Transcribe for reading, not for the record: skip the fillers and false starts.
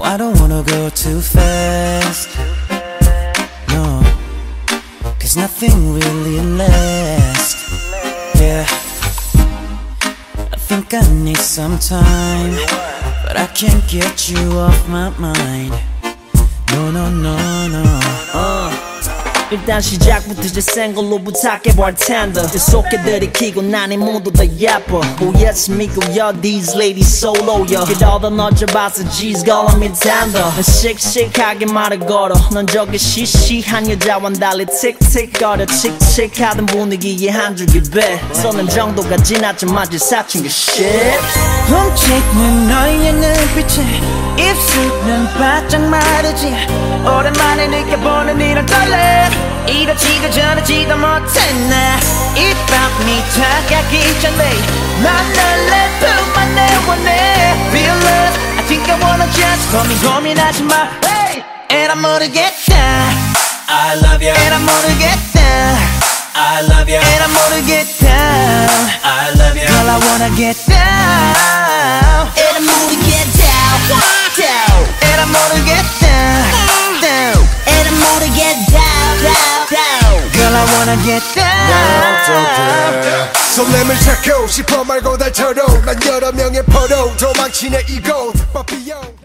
I don't wanna go too fast. No, cause nothing really lasts. Yeah, I think I need some time, but I can't get you off my mind. No, no, no, no. 일단 시작부터 제 걸로 부탁해 bartender 계속해 들이키고 난 이 모두 다 예뻐 Oh yes 믿고요 these ladies solo요 그러다 너 잡아서 G's 걸어 me tender 난 씩씩하게 말을 걸어 넌 저기 시시한 여자와 달리 틱틱거려 칙칙하던 분위기에 한 줄기 배 쏘는 정도가 지나자마자 사춘기 shit 훔치는 너의 눈빛에 입술은 바짝 마르지 오랜만에 느껴보는 이런 떨림 이렇지가 저렇지도 못했네 이 밤이 다가기 전에 난 널 내 품 안에 원해 Feel love I think I wanna just 고민하지 마 hey! And I'm 모르겠다 I love you And I'm 모르겠다 I love you And I'm 모르겠다 I love you Girl I wanna get down And I'm 모르겠다 down And I'm 모르겠다 down And I'm 모르겠다 down Girl I wanna get down 설렘을 찾고 싶어 말고 달처럼 난 여러 명의 포로 도망치네 이곳 But beyond